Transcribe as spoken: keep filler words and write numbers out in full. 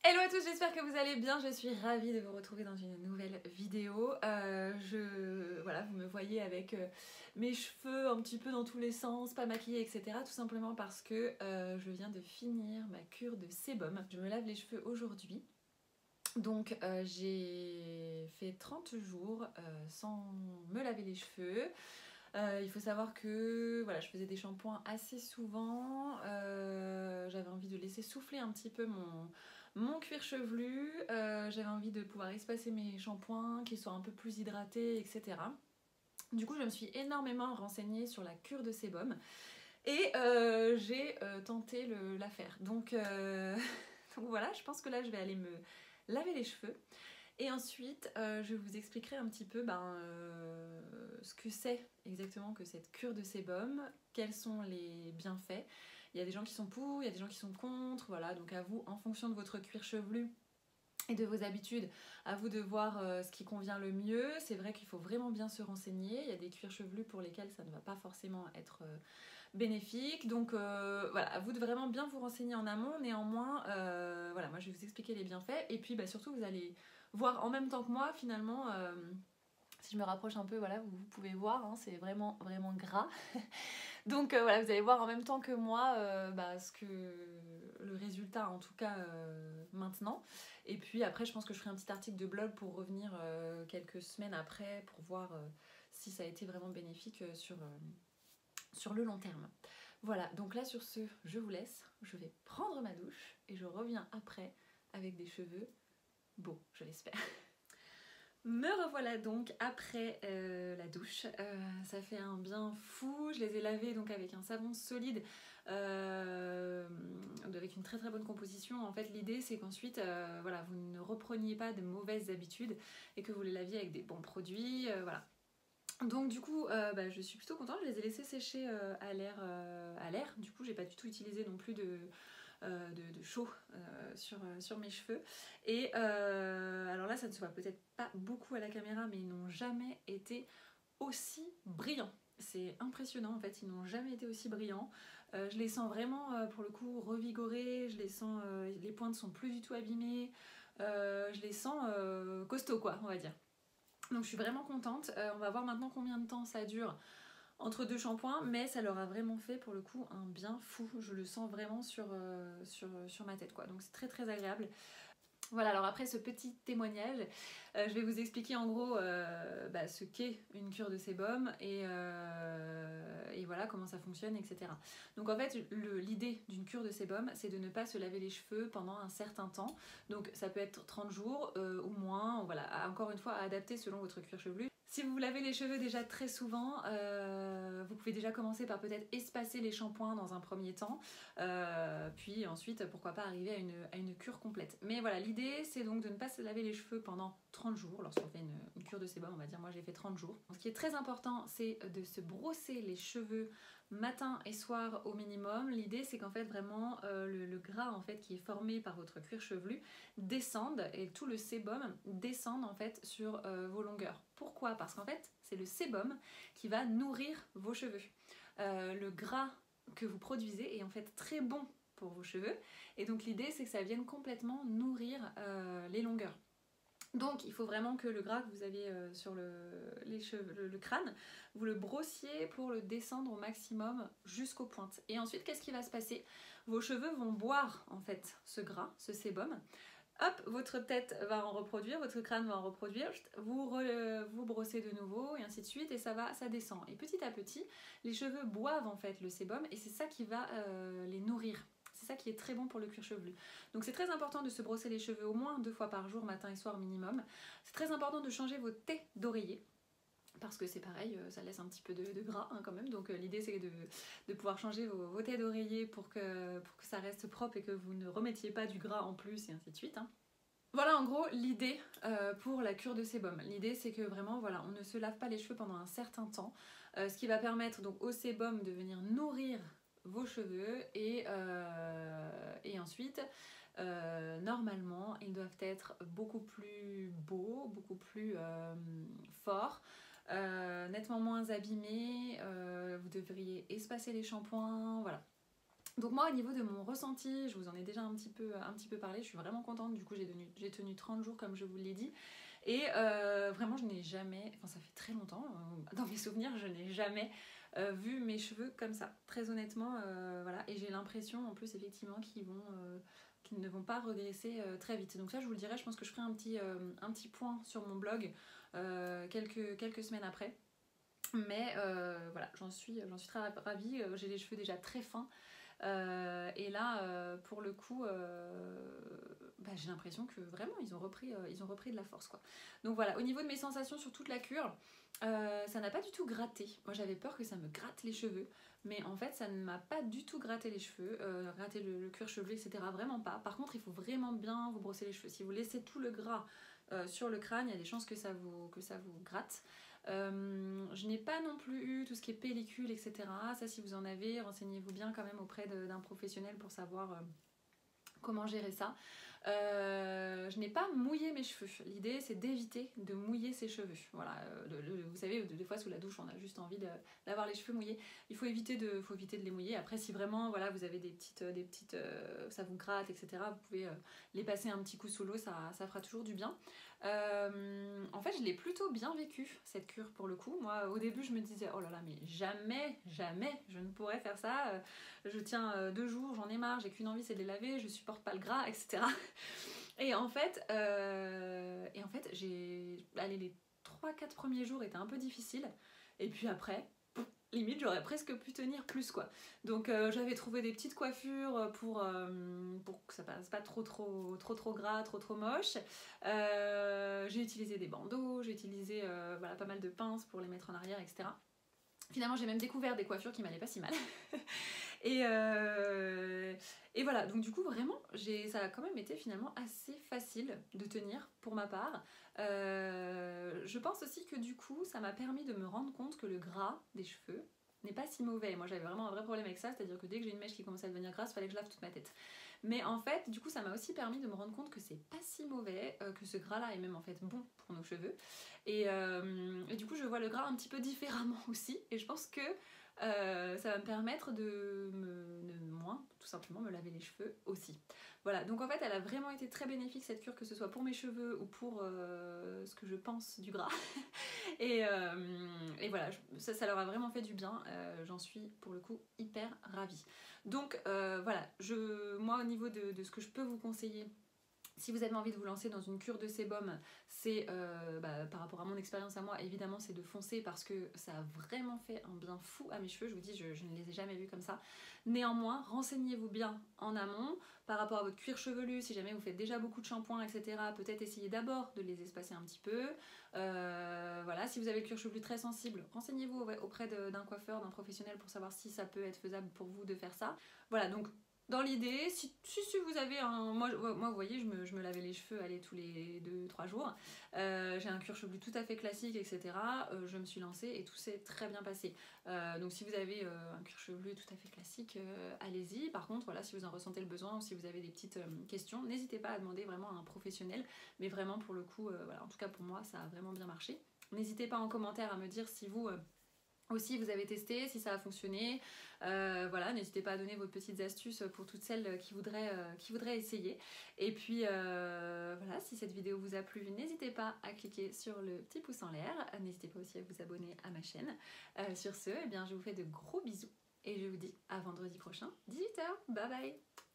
Hello à tous, j'espère que vous allez bien, je suis ravie de vous retrouver dans une nouvelle vidéo. Euh, je, voilà, vous me voyez avec euh, mes cheveux un petit peu dans tous les sens, pas maquillée, et cetera. Tout simplement parce que euh, je viens de finir ma cure de sébum. Je me lave les cheveux aujourd'hui. Donc euh, j'ai fait trente jours euh, sans me laver les cheveux. Euh, il faut savoir que voilà, je faisais des shampoings assez souvent, euh, j'avais envie de laisser souffler un petit peu mon, mon cuir chevelu, euh, j'avais envie de pouvoir espacer mes shampoings, qu'ils soient un peu plus hydratés, et cetera. Du coup, je me suis énormément renseignée sur la cure de sébum et euh, j'ai euh, tenté le, la faire. Donc, euh, donc voilà, je pense que là, je vais aller me laver les cheveux. Et ensuite, euh, je vous expliquerai un petit peu ben, euh, ce que c'est exactement que cette cure de sébum, quels sont les bienfaits. Il y a des gens qui sont pour, il y a des gens qui sont contre, voilà, donc à vous, en fonction de votre cuir chevelu et de vos habitudes, à vous de voir euh, ce qui convient le mieux. C'est vrai qu'il faut vraiment bien se renseigner, il y a des cuirs chevelus pour lesquels ça ne va pas forcément être euh, bénéfique, donc euh, voilà, à vous de vraiment bien vous renseigner en amont. Néanmoins, euh, voilà, moi je vais vous expliquer les bienfaits, et puis bah, surtout vous allez voir en même temps que moi finalement, euh, si je me rapproche un peu, voilà, vous, vous pouvez voir, hein, c'est vraiment vraiment gras. Donc euh, voilà, vous allez voir en même temps que moi euh, bah, ce que le résultat en tout cas euh, maintenant. Et puis après, je pense que je ferai un petit article de blog pour revenir euh, quelques semaines après pour voir euh, si ça a été vraiment bénéfique euh, sur, euh, sur le long terme. Voilà, donc là sur ce, je vous laisse, je vais prendre ma douche et je reviens après avec des cheveux beaux, je l'espère. Me revoilà donc après euh, la douche, euh, ça fait un bien fou, je les ai lavés donc avec un savon solide, euh, avec une très très bonne composition. En fait l'idée c'est qu'ensuite euh, voilà, vous ne repreniez pas de mauvaises habitudes et que vous les laviez avec des bons produits, euh, voilà. Donc du coup euh, bah, je suis plutôt contente, je les ai laissés sécher euh, à l'air, euh, à l'air. Du coup j'ai pas du tout utilisé non plus de... Euh, de, de chaud euh, sur, euh, sur mes cheveux. Et euh, alors là, ça ne se voit peut-être pas beaucoup à la caméra, mais ils n'ont jamais été aussi brillants. C'est impressionnant en fait, ils n'ont jamais été aussi brillants. Euh, je les sens vraiment euh, pour le coup revigorés, je les sens, euh, les pointes sont plus du tout abîmées, euh, je les sens euh, costauds quoi, on va dire. Donc je suis vraiment contente. Euh, on va voir maintenant combien de temps ça dure entre deux shampoings, mais ça leur a vraiment fait pour le coup un bien fou. Je le sens vraiment sur, euh, sur, sur ma tête quoi, donc c'est très très agréable. Voilà, alors après ce petit témoignage, euh, je vais vous expliquer en gros euh, bah, ce qu'est une cure de sébum et, euh, et voilà comment ça fonctionne, et cetera. Donc en fait, l'idée d'une cure de sébum, c'est de ne pas se laver les cheveux pendant un certain temps. Donc ça peut être trente jours euh, ou moins, voilà, encore une fois à adapter selon votre cuir chevelu. Si vous vous lavez les cheveux déjà très souvent, euh, vous pouvez déjà commencer par peut-être espacer les shampoings dans un premier temps, euh, puis ensuite pourquoi pas arriver à une, à une cure complète. Mais voilà, l'idée c'est donc de ne pas se laver les cheveux pendant trente jours, lorsqu'on fait une, une cure de sébum, on va dire moi j'ai fait trente jours. Ce qui est très important, c'est de se brosser les cheveux matin et soir au minimum. L'idée c'est qu'en fait vraiment euh, le, le gras en fait qui est formé par votre cuir chevelu descende et tout le sébum descende en fait sur euh, vos longueurs. Pourquoi? Parce qu'en fait c'est le sébum qui va nourrir vos cheveux. Euh, le gras que vous produisez est en fait très bon pour vos cheveux et donc l'idée c'est que ça vienne complètement nourrir euh, les longueurs. Donc il faut vraiment que le gras que vous avez euh, sur le, les cheveux, le, le crâne, vous le brossiez pour le descendre au maximum jusqu'aux pointes. Et ensuite qu'est-ce qui va se passer? Vos cheveux vont boire en fait ce gras, ce sébum. Hop, votre tête va en reproduire, votre crâne va en reproduire, vous, re, vous brossez de nouveau et ainsi de suite et ça va, ça descend. Et petit à petit, les cheveux boivent en fait le sébum et c'est ça qui va euh, les nourrir. C'est ça qui est très bon pour le cuir chevelu. Donc c'est très important de se brosser les cheveux au moins deux fois par jour, matin et soir minimum. C'est très important de changer vos tés d'oreiller. Parce que c'est pareil, ça laisse un petit peu de, de gras hein, quand même, donc euh, l'idée c'est de, de pouvoir changer vos, vos tés d'oreiller pour que, pour que ça reste propre et que vous ne remettiez pas du gras en plus et ainsi de suite. Hein. Voilà en gros l'idée euh, pour la cure de sébum. L'idée c'est que vraiment voilà, on ne se lave pas les cheveux pendant un certain temps, euh, ce qui va permettre donc au sébum de venir nourrir vos cheveux et, euh, et ensuite euh, normalement ils doivent être beaucoup plus beaux, beaucoup plus euh, forts. Euh, nettement moins abîmés, euh, vous devriez espacer les shampoings, voilà. Donc moi au niveau de mon ressenti, je vous en ai déjà un petit peu, un petit peu parlé, je suis vraiment contente, du coup j'ai tenu, j'ai tenu trente jours comme je vous l'ai dit. Et euh, vraiment je n'ai jamais, enfin ça fait très longtemps, euh, dans mes souvenirs je n'ai jamais euh, vu mes cheveux comme ça, très honnêtement, euh, voilà. Et j'ai l'impression en plus effectivement qu'ils vont, euh, qu'ils ne vont pas regresser euh, très vite. Donc ça je vous le dirai, je pense que je ferai un petit, euh, un petit point sur mon blog euh, quelques, quelques semaines après. Mais euh, voilà, j'en suis, j'en suis très ravie, j'ai les cheveux déjà très fins. Euh, et là, euh, pour le coup, euh, bah, j'ai l'impression que vraiment ils ont, repris, euh, ils ont repris de la force, quoi. Donc voilà, au niveau de mes sensations sur toute la cure, euh, ça n'a pas du tout gratté. Moi j'avais peur que ça me gratte les cheveux, mais en fait ça ne m'a pas du tout gratté les cheveux, euh, gratté le, le cuir chevelu, et cetera. Vraiment pas. Par contre, il faut vraiment bien vous brosser les cheveux. Si vous laissez tout le gras euh, sur le crâne, il y a des chances que ça vous, que ça vous gratte. Euh, je n'ai pas non plus eu tout ce qui est pellicule, et cetera. Ça, si vous en avez, renseignez-vous bien quand même auprès d'un professionnel pour savoir euh, comment gérer ça. Euh, je n'ai pas mouillé mes cheveux. L'idée, c'est d'éviter de mouiller ses cheveux. Voilà, euh, le, le, vous savez, des fois sous la douche, on a juste envie d'avoir les cheveux mouillés. Il faut éviter de, faut éviter de les mouiller. Après, si vraiment, voilà, vous avez des petites, des petites, euh, ça vous gratte, et cetera. Vous pouvez euh, les passer un petit coup sous l'eau, ça, ça fera toujours du bien. Euh, en fait, je l'ai plutôt bien vécu cette cure pour le coup. Moi, au début, je me disais, oh là là, mais jamais, jamais, je ne pourrais faire ça. Euh, je tiens euh, deux jours, j'en ai marre, j'ai qu'une envie, c'est de les laver, je supporte pas le gras, et cetera. Et en fait, euh, et en fait, j'ai, allez, les trois quatre premiers jours étaient un peu difficiles. Et puis après, limite j'aurais presque pu tenir plus, quoi. Donc euh, j'avais trouvé des petites coiffures pour, euh, pour que ça passe pas trop trop trop trop gras, trop trop moche. Euh, j'ai utilisé des bandeaux, j'ai utilisé euh, voilà, pas mal de pinces pour les mettre en arrière, et cetera. Finalement j'ai même découvert des coiffures qui m'allaient pas si mal. Et, euh, et voilà, donc du coup vraiment ça a quand même été finalement assez facile de tenir pour ma part. Euh, je pense aussi que du coup ça m'a permis de me rendre compte que le gras des cheveux n'est pas si mauvais. Moi j'avais vraiment un vrai problème avec ça, c'est-à-dire que dès que j'ai une mèche qui commençait à devenir grasse, il fallait que je lave toute ma tête. Mais en fait, du coup, ça m'a aussi permis de me rendre compte que c'est pas si mauvais, euh, que ce gras-là est même en fait bon pour nos cheveux. Et, euh, et du coup, je vois le gras un petit peu différemment aussi. Et je pense que euh, ça va me permettre de, me, de moins, tout simplement, me laver les cheveux aussi. Voilà, donc en fait, elle a vraiment été très bénéfique cette cure, que ce soit pour mes cheveux ou pour euh, ce que je pense du gras. et, euh, et voilà, ça, ça leur a vraiment fait du bien. Euh, J'en suis pour le coup hyper ravie. Donc euh, voilà, je, moi au niveau de, de ce que je peux vous conseiller, si vous avez envie de vous lancer dans une cure de sébum, c'est euh, bah, par rapport à mon expérience à moi, évidemment c'est de foncer parce que ça a vraiment fait un bien fou à mes cheveux. Je vous dis, je, je ne les ai jamais vus comme ça. Néanmoins, renseignez-vous bien en amont par rapport à votre cuir chevelu. Si jamais vous faites déjà beaucoup de shampoing, et cetera, peut-être essayez d'abord de les espacer un petit peu. Euh, voilà, si vous avez le cuir chevelu très sensible, renseignez-vous auprès d'un coiffeur, d'un professionnel pour savoir si ça peut être faisable pour vous de faire ça. Voilà, donc dans l'idée, si, si, si vous avez un... Moi, moi vous voyez, je me, je me lavais les cheveux allez, tous les deux trois jours. Euh, j'ai un cuir chevelu tout à fait classique, et cetera. Euh, je me suis lancée et tout s'est très bien passé. Euh, donc si vous avez euh, un cuir chevelu tout à fait classique, euh, allez-y. Par contre, voilà, si vous en ressentez le besoin ou si vous avez des petites euh, questions, n'hésitez pas à demander vraiment à un professionnel. Mais vraiment, pour le coup, euh, voilà, en tout cas pour moi, ça a vraiment bien marché. N'hésitez pas en commentaire à me dire si vous... Euh, aussi vous avez testé, si ça a fonctionné. Euh, voilà, n'hésitez pas à donner vos petites astuces pour toutes celles qui voudraient, euh, qui voudraient essayer. Et puis euh, voilà, si cette vidéo vous a plu, n'hésitez pas à cliquer sur le petit pouce en l'air. N'hésitez pas aussi à vous abonner à ma chaîne. Euh, sur ce, eh bien, je vous fais de gros bisous et je vous dis à vendredi prochain, dix-huit heures. Bye bye.